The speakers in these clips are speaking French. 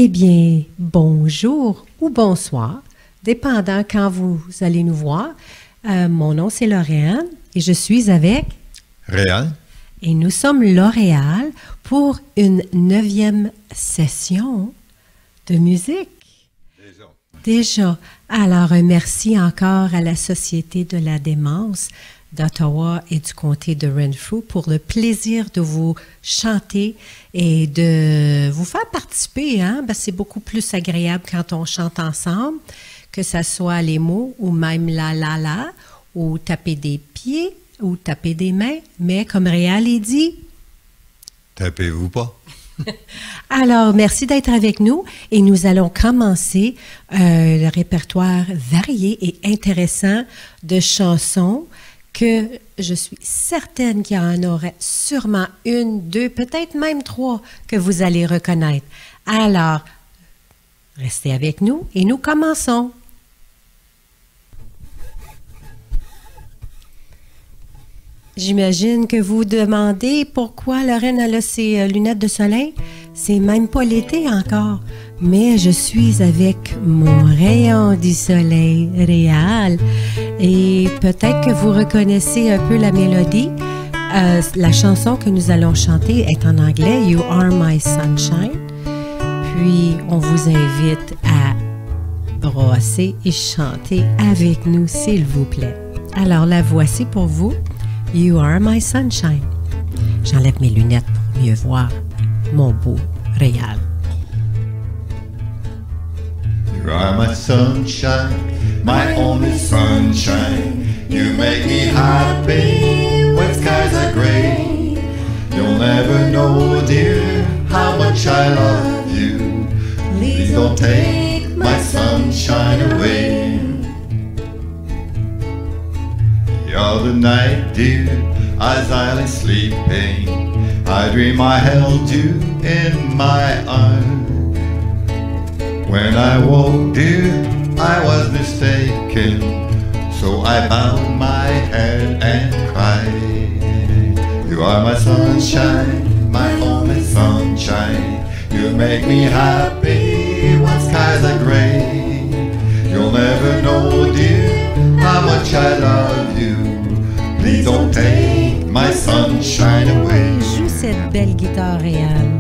Eh bien, bonjour ou bonsoir, dépendant quand vous allez nous voir. Mon nom, c'est Lauriane et je suis avec... Réal. Et nous sommes L'Oréal pour une 9e session de musique. Déjà. Alors, un merci encore à la Société de la démence d'Ottawa et du comté de Renfrew pour le plaisir de vous chanter et de vous faire participer. Hein? Ben, c'est beaucoup plus agréable quand on chante ensemble, que ce soit les mots ou même la, ou taper des pieds ou taper des mains. Mais comme Réal est dit... Tapez-vous pas. Alors, merci d'être avec nous et nous allons commencer le répertoire varié et intéressant de chansons que je suis certaine qu'il y en aurait sûrement une, deux, peut-être même trois que vous allez reconnaître. Alors, restez avec nous et nous commençons. J'imagine que vous demandez pourquoi Lorraine a ses lunettes de soleil. C'est même pas l'été encore, mais je suis avec mon rayon du soleil Réal. Et peut-être que vous reconnaissez un peu la mélodie. La chanson que nous allons chanter est en anglais, You Are My Sunshine. Puis, on vous invite à brosser et chanter avec nous, s'il vous plaît. Alors, la voici pour vous. You are my sunshine. J'enlève mes lunettes pour mieux voir mon beau Réal. You are my sunshine, my only sunshine. You make me happy when skies are gray. You'll never know, dear, how much I love you. Please don't take my sunshine away. The other night, dear, as I lay sleeping, I dream I held you in my arms. When I woke, dear, I was mistaken, so I bowed my head and cried. You are my sunshine, my only sunshine. You make me happy when skies are gray. You'll never know, dear, how much I love you. Please don't take my sunshine away. Joue cette belle guitare Réal.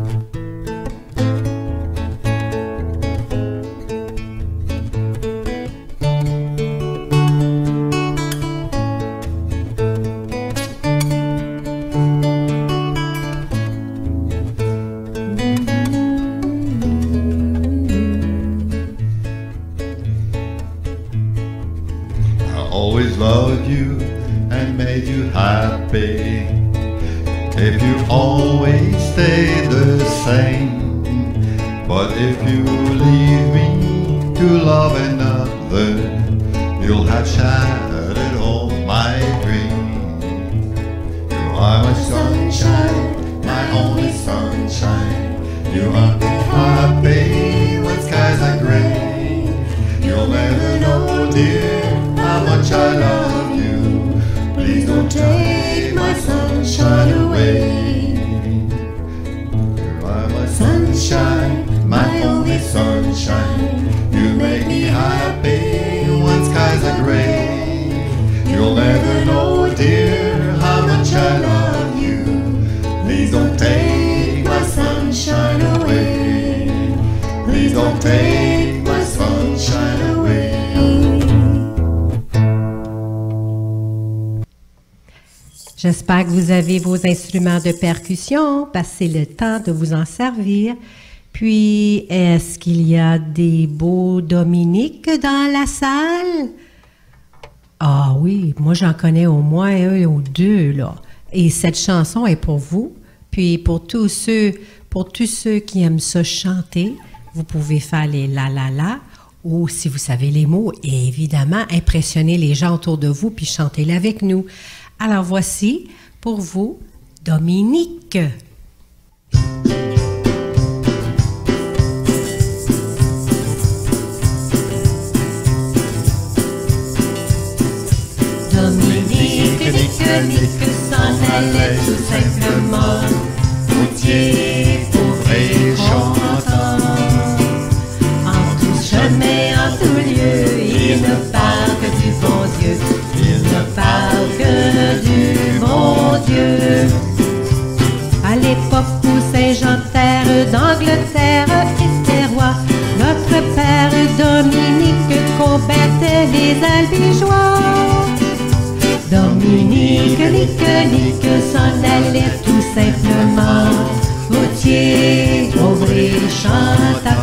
Always loved you and made you happy. If you always stay the same, but if you leave me to love another, you'll have shattered all my dreams. You are my sunshine, my only sunshine. You are happy when skies are gray. You'll never know, dear, how much I love you. Please don't take my sunshine away. You are my sunshine, my only sunshine. You make me happy when skies are gray. You'll never know, dear, how much I love you. Please don't take my sunshine away. Please don't take my sunshine away. J'espère que vous avez vos instruments de percussion, parce que c'est le temps de vous en servir. Puis, est-ce qu'il y a des beaux Dominiques dans la salle? Ah oui, moi j'en connais au moins un ou deux, là. Et cette chanson est pour vous. Puis pour tous ceux qui aiment ça chanter, vous pouvez faire les la, ou si vous savez les mots, et évidemment, impressionner les gens autour de vous, puis chantez-les avec nous. Alors voici pour vous Dominique. Nique s'en allait tout simplement, routier, pauvre et chantant. Dieu. Il ne parle que du bon Dieu. À l'époque où Saint-Jean Terre d'Angleterre était roi, notre père Dominique combattait les Albigeois. Dominique, Nique s'en allait tout simplement, routier, pauvre et chantant,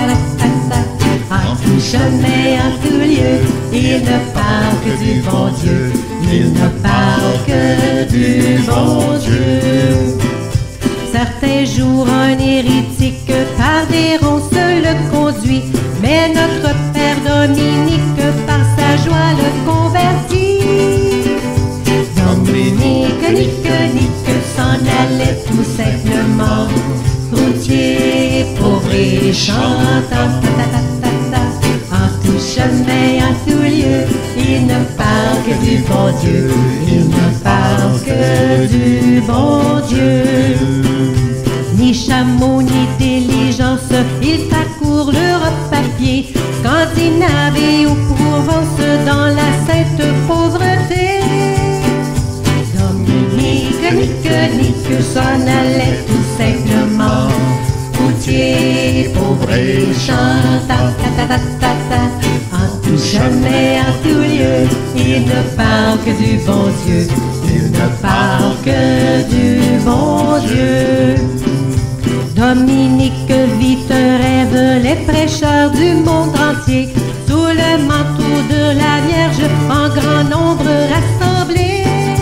en tout chemin, en tout lieu, il ne parle que du bon Dieu, il ne parle que du bon Dieu. Certains jours, un hérétique par des ronces le conduit, mais notre père Dominique par sa joie le convertit. Dominique, Nique s'en allait tout simplement, routier, pauvre et chantant, en tout chemin, en tout lieu, il ne parle que du bon Dieu, il ne parle que du bon Dieu. Ni chameau, ni diligence, il parcourt l'Europe à pied, Scandinavie ou Provence dans la sainte pauvreté. Nique s'en allait tout simplement, routier, pauvre et chantant, en tout chemin, en tout lieu, il ne parle que du bon Dieu, il ne parle que du bon Dieu. Dominique vit un rêve, les prêcheurs du monde entier, sous le manteau de la Vierge, en grand nombre rassemblés.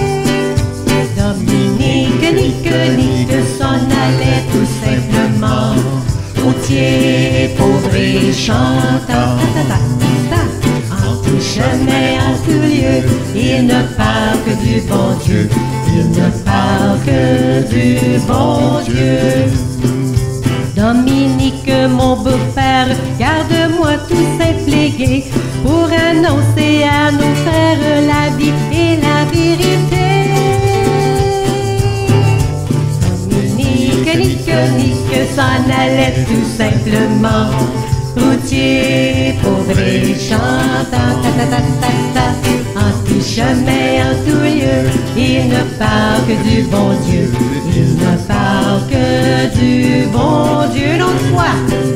Nique s'en allait tout simplement, routier, pauvre et chantant, en tout chemin, en tout lieu, il ne parle que du bon Dieu, il ne parle que du bon Dieu. Dominique, mon beau-père, garde-moi tout simple et gai, pour annoncer à nos frères la vie et la vérité. Nique s'en allait tout simplement, routier, pauvre et chantant, en tout chemin, en tout lieu, il ne parle que du bon Dieu, il ne parle que du bon Dieu. L'autre fois,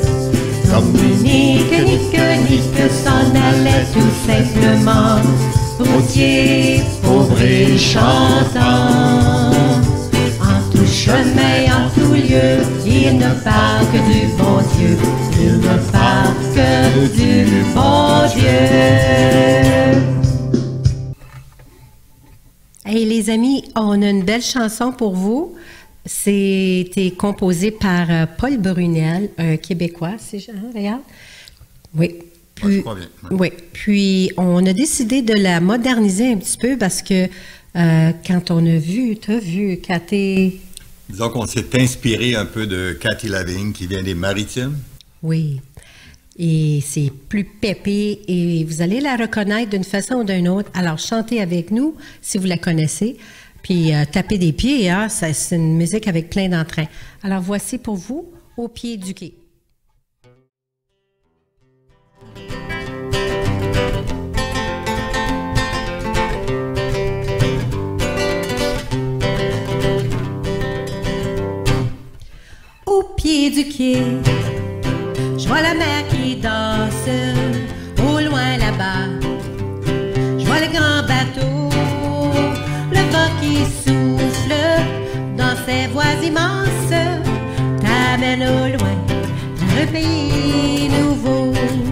Nique s'en allait tout simplement, routier, pauvre et chantant, chemin, en tout lieu, il ne parle que du bon Dieu, il ne parle que du bon Dieu. Hey les amis, on a une belle chanson pour vous. C'était composé par Paul Brunel, un Québécois, si je regarde. Oui. Puis, oui. Puis on a décidé de la moderniser un petit peu parce que quand on a vu, tu as vu, Cathy. Disons qu'on s'est inspiré un peu de Cathy Lavigne qui vient des Maritimes. Oui. Et c'est plus pépé et vous allez la reconnaître d'une façon ou d'une autre. Alors, chantez avec nous si vous la connaissez. Puis, tapez des pieds, hein? C'est une musique avec plein d'entrain. Alors, voici pour vous, Au pied du quai. Au pied du quai, je vois la mer qui danse, au loin là-bas. Je vois le grand bateau, le vent qui souffle dans ses voies immenses, t'amène au loin vers un pays nouveau.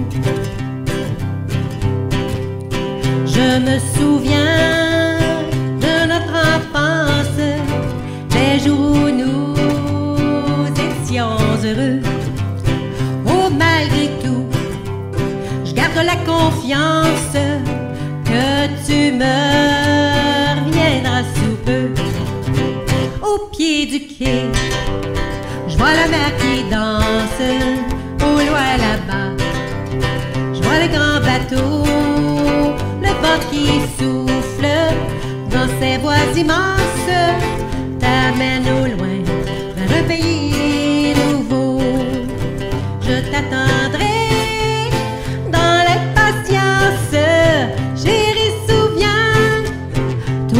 Je me souviens de notre enfance, les jours où nous heureux. Oh, malgré tout, je garde la confiance que tu me reviendras sous peu. Au pied du quai, je vois la mer qui danse, au loin là-bas. Je vois le grand bateau, le vent qui souffle dans ses voies immenses, t'amène au loin vers un pays. Je t'attendrai dans l'impatience, j'irai souvent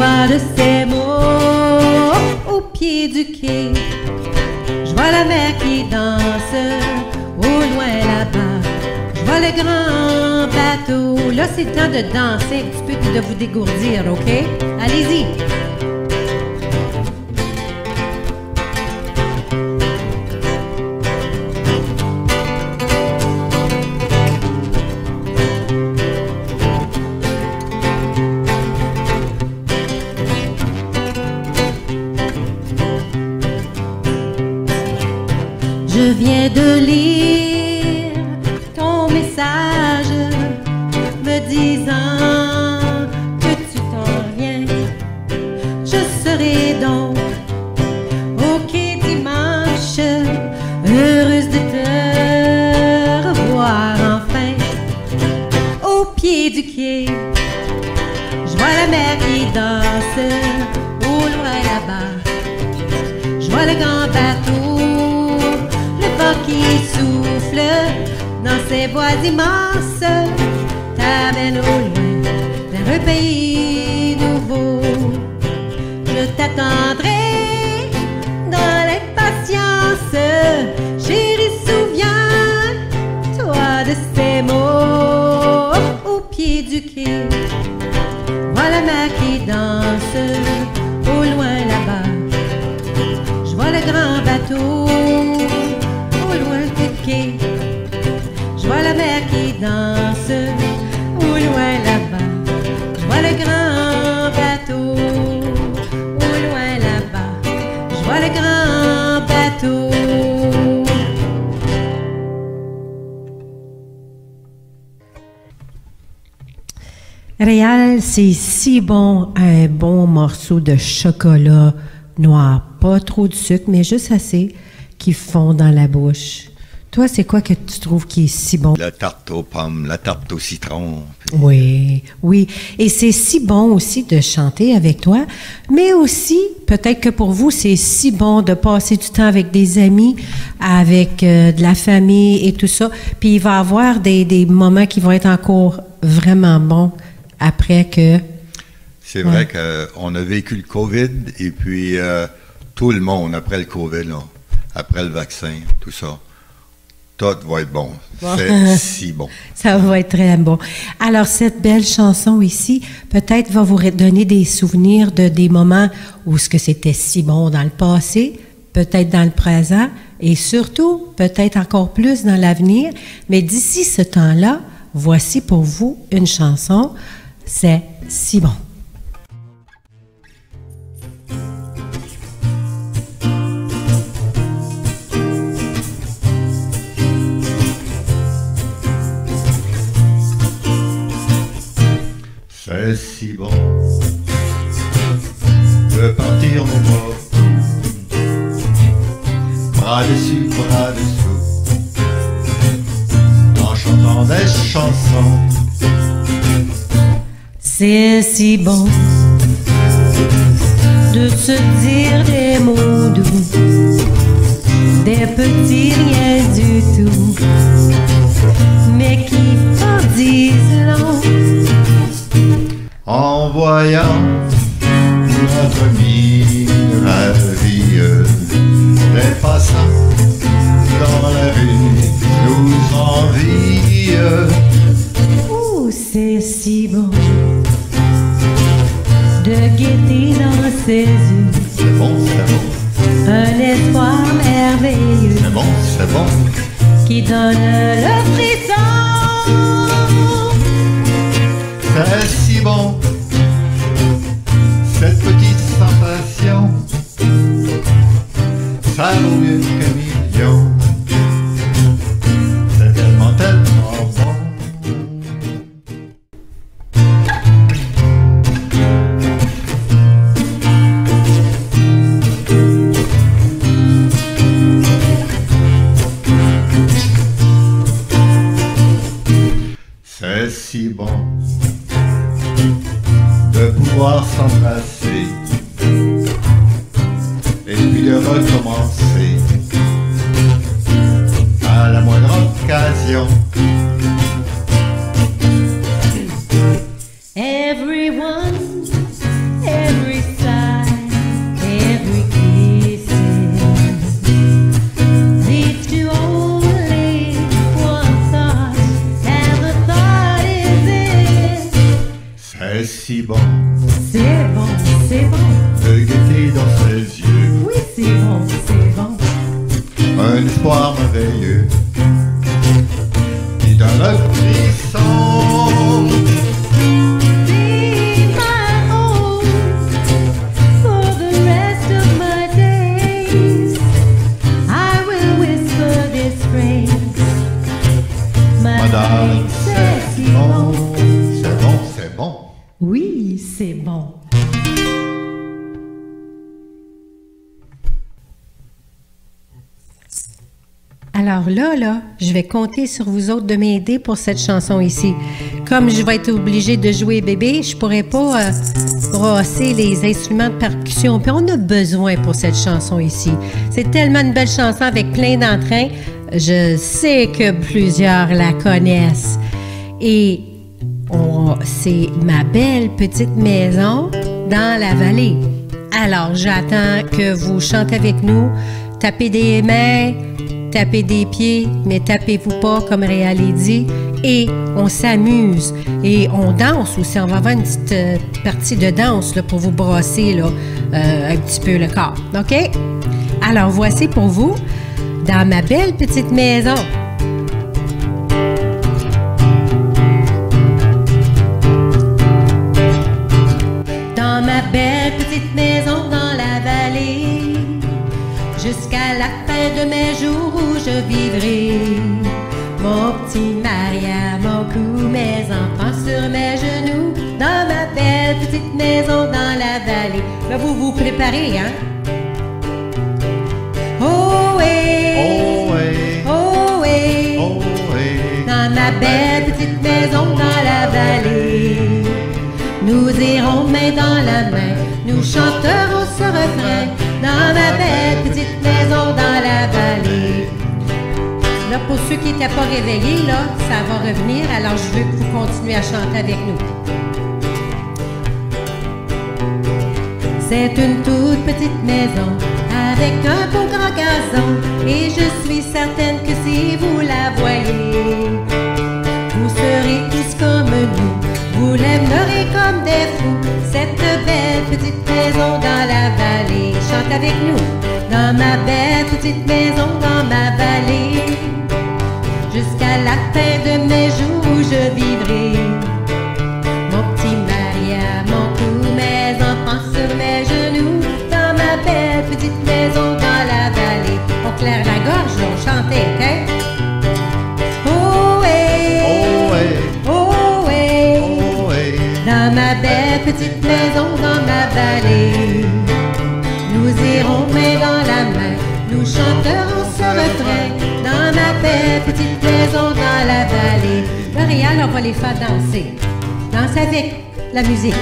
toi de ces mots au pied du quai. Je vois la mer qui danse au loin là-bas. Je vois le grand bateau. Là, c'est le temps de danser un petit peu et de vous dégourdir, OK? Allez-y! Je viens de lire ton message me disant que tu t'en viens. Je serai donc au quai dimanche, heureuse de te revoir enfin. Au pied du quai, je vois la mer qui danse au loin là-bas. Je vois le grand bateau qui souffle dans ces bois immenses, t'amène au loin vers un pays nouveau. Je t'attendrai dans l'impatience, chérie, souviens-toi de ces mots au pied du quai. Vois la mer qui danse au loin là-bas. Je vois le grand bateau je vois la mer qui danse au loin là-bas. Je vois le grand bateau au loin là-bas. Je vois le grand bateau. Réal, c'est si bon, un bon morceau de chocolat noir. Pas trop de sucre, mais juste assez qui fond dans la bouche. Toi, c'est quoi que tu trouves qui est si bon? La tarte aux pommes, la tarte au citron. Oui, oui. Et c'est si bon aussi de chanter avec toi, mais aussi, peut-être que pour vous, c'est si bon de passer du temps avec des amis, avec de la famille et tout ça. Puis il va y avoir des moments qui vont être encore vraiment bons après que... C'est vrai qu'on a vécu le COVID et puis tout le monde, après le COVID, là, après le vaccin, tout ça, tout va être bon. C'est si bon. Ça va être très bon. Alors, cette belle chanson ici, peut-être va vous donner des souvenirs de des moments où ce que c'était si bon dans le passé, peut-être dans le présent, et surtout, peut-être encore plus dans l'avenir. Mais d'ici ce temps-là, voici pour vous une chanson, c'est si bon. C'est si bon de partir mon mort, bras dessus, bras dessous, en chantant des chansons. C'est si bon de se dire des mots doux, des petits riens du tout, mais qui en disent long. En voyant notre mine ravieuse, les passants dans la rue nous envient. Oh, c'est si bon de guetter dans ses yeux. C'est bon, c'est bon. Un espoir merveilleux. C'est bon, c'est bon. Qui donne le frisson. C'est si bon, cette petite sensation, ça vaut mieux qu'un million. C'est tellement, tellement bon. C'est si bon de pouvoir s'embrasser et puis de recommencer à la moindre occasion. Everyone Alors là, je vais compter sur vous autres de m'aider pour cette chanson ici. Comme je vais être obligée de jouer bébé, je pourrais pas brasser les instruments de percussion. Puis on a besoin pour cette chanson ici. C'est tellement une belle chanson avec plein d'entrain. Je sais que plusieurs la connaissent. Et c'est ma belle petite maison dans la vallée. Alors, j'attends que vous chantez avec nous. Tapez des mains, tapez des pieds, mais tapez-vous pas, comme Réal dit. Et on s'amuse. Et on danse aussi. On va avoir une petite partie de danse là, pour vous brasser là, un petit peu le corps. OK? Alors, voici pour vous, dans ma belle petite maison. Dans ma belle petite maison dans la vallée, jusqu'à la fin de mes jours où je vivrai. Mon petit Maria, mon cou, mes enfants sur mes genoux, dans ma belle petite maison dans la vallée. Là, vous vous préparez, hein? Oh oui, Oh oui, oh oui, oh oui. dans ma belle petite maison dans la vallée. Nous irons main dans la main, nous chanterons ce refrain, dans ma belle petite maison dans la vallée. Là, pour ceux qui n'étaient pas réveillés, là, ça va revenir, alors je veux que vous continuez à chanter avec nous. C'est une toute petite maison, avec un beau grand gazon, et je suis certaine que si vous la voyez, vous serez tous comme nous, vous l'aimerez comme des fous, cette belle petite maison dans la vallée. Chante avec nous. Dans ma belle petite maison dans ma vallée, jusqu'à la fin de mes jours où je vivrai. Mon petit Maria, mon cou, mes enfants sur mes genoux, dans ma belle petite maison dans la vallée. On claire la gorge, on chantait, hein? Oh ouais, Oh oui, oh ouais, oh oui. dans ma belle petite maison dans ma vallée. Nous irons main dans la main, nous chanterons ce refrain, dans ma belle petite maison dans la vallée. L'Oréal, on va les faire danser. Danse avec la musique.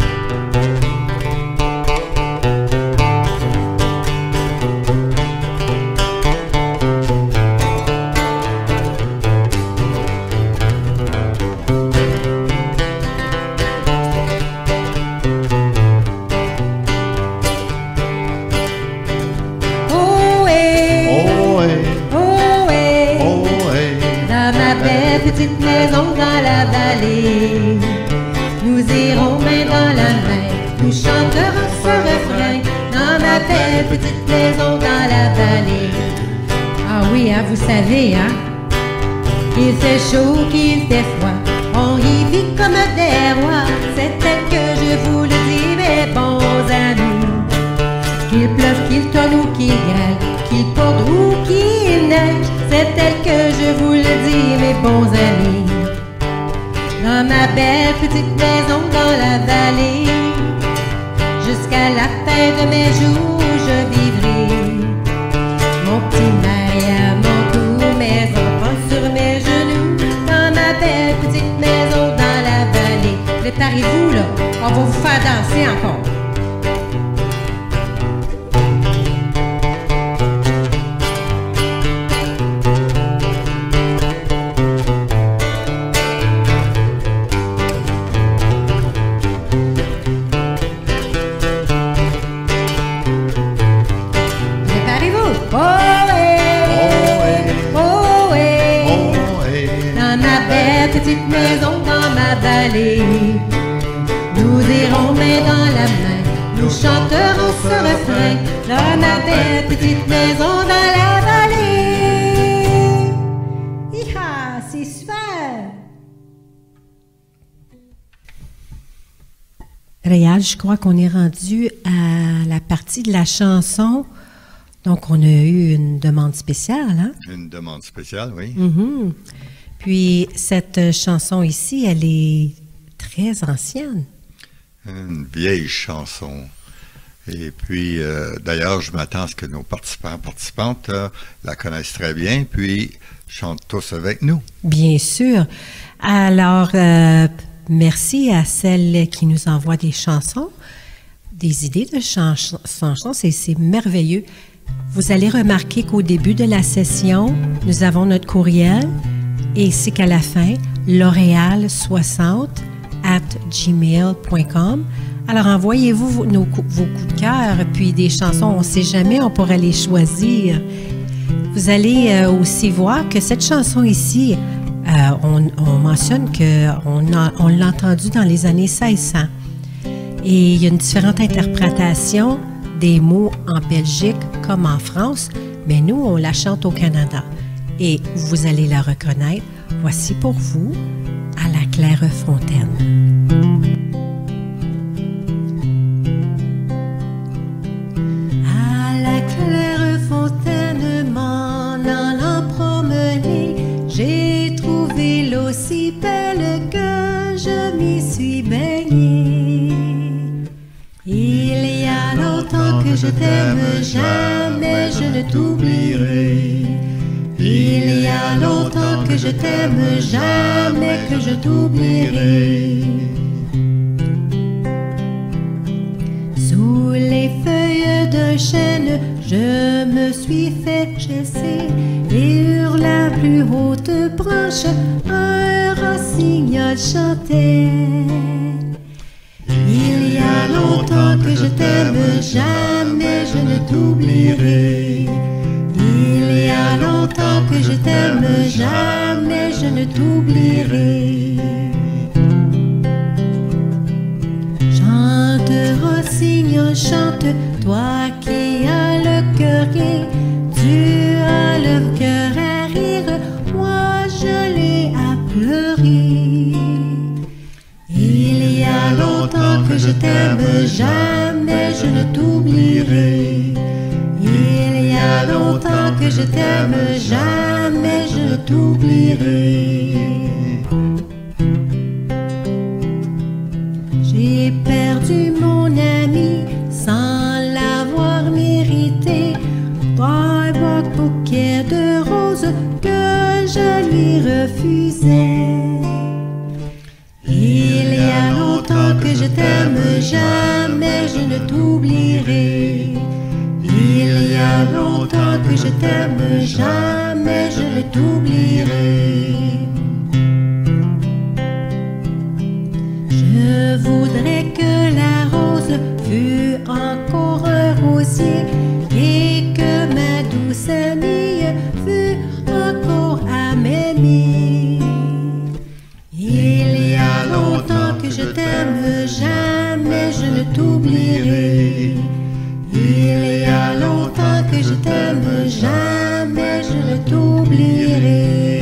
Oh ouais, Oh oui, oh ouais, oh oui. dans ma belle petite maison dans la vallée. Nous irons main dans la main, nous chanterons ce refrain, dans ma belle petite maison dans la vallée. Ah oui, hein, vous savez, hein, qu'il fait chaud, qu'il fait froid, on y vit comme des rois. C'est tel que je vous le dis, mes bons amis. Qu'il pleuve, qu'il tonne ou qu'il grêle, qu'il porte ou qu'il neige, c'est tel que je vous le dis, mes bons amis. Dans ma belle petite maison dans la vallée, jusqu'à la fin de mes jours où je vivrai. Mon petit Maria, mon cou, mes enfants sur mes genoux, dans ma belle petite maison dans la vallée. Préparez-vous là, on va vous faire danser encore. Préparez-vous. Oh ouais, oh ouais, Oh oui, dans ma belle petite maison dans ma vallée. Nous irons main dans la main, nous chanterons ce refrain, dans ma belle petite maison dans la vallée. Hi-ha, c'est super! Réal, je crois qu'on est rendu à la partie de la chanson. Donc, on a eu une demande spéciale, hein? une demande spéciale, oui. Mhm. Puis, cette chanson ici, elle est très ancienne. Une vieille chanson Et puis, d'ailleurs, je m'attends à ce que nos participantes la connaissent très bien, puis chantent tous avec nous. Bien sûr. Alors, merci à celles qui nous envoient des chansons, des idées de chansons. C'est merveilleux. Vous allez remarquer qu'au début de la session, nous avons notre courriel et c'est qu'à la fin, loreal60@gmail.com. Alors, envoyez-vous vos coups de cœur, puis des chansons, on ne sait jamais, on pourrait les choisir. Vous allez aussi voir que cette chanson ici, on mentionne qu'on l'a entendue dans les années 1600. Et il y a une différente interprétation des mots en Belgique comme en France, mais nous, on la chante au Canada. Et vous allez la reconnaître. Voici pour vous, à la Clairefontaine. J'ai trouvé l'eau si belle que je m'y suis baignée. Il y a longtemps que je t'aime, jamais je ne t'oublierai. Il y a longtemps que je t'aime, jamais que je t'oublierai. Sous les feuilles d'un chêne, je me suis fait chasser. Et sur la plus haute branche, un rossignol chantait. Il y a longtemps que je t'aime, jamais je ne t'oublierai. Il y a longtemps que je t'aime, jamais je ne t'oublierai. Chante, rossignol, chante, toi qui as le cœur gai. Tu as le cœur à rire, moi je l'ai à pleurer. Il y a longtemps que je t'aime, jamais je ne t'oublierai. Il y a longtemps que je t'aime, jamais je ne t'oublierai. J'ai perdu mon ami sans l'avoir mérité. Un beau bouquet de roses que je lui refusais. Il y a longtemps que je t'aime, jamais je ne t'oublierai. Il y a longtemps que je t'aime, jamais je ne t'oublierai. Je voudrais que la rose fût encore un rosier et que ma douce amie fût encore à m'aimer. Il y a longtemps que je t'aime, jamais je ne t'oublierai. Il y a longtemps que je t'aime, jamais je ne t'oublierai.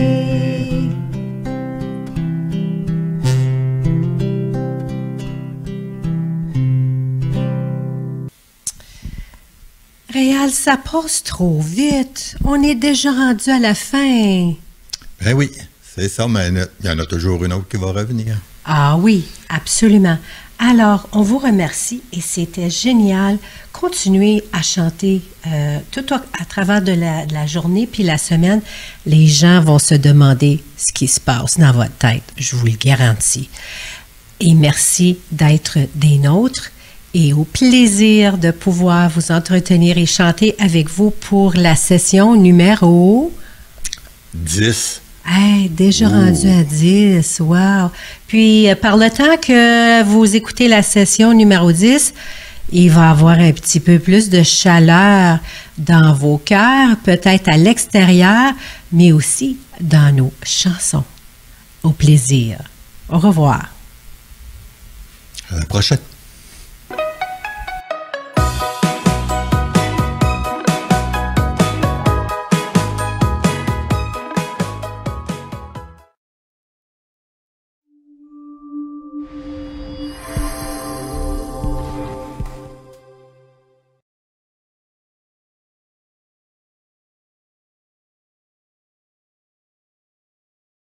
Réal, ça passe trop vite. On est déjà rendu à la fin. Ben oui, c'est ça, mais il y en a toujours une autre qui va revenir. Ah oui, absolument. Alors, on vous remercie et c'était génial. Continuez à chanter tout à travers de la journée puis la semaine. Les gens vont se demander ce qui se passe dans votre tête, je vous le garantis. Et merci d'être des nôtres. Et au plaisir de pouvoir vous entretenir et chanter avec vous pour la session numéro 10. Hey, déjà rendu à 10, wow! Puis, par le temps que vous écoutez la session numéro 10, il va y avoir un petit peu plus de chaleur dans vos cœurs, peut-être à l'extérieur, mais aussi dans nos chansons. Au plaisir. Au revoir. À la prochaine.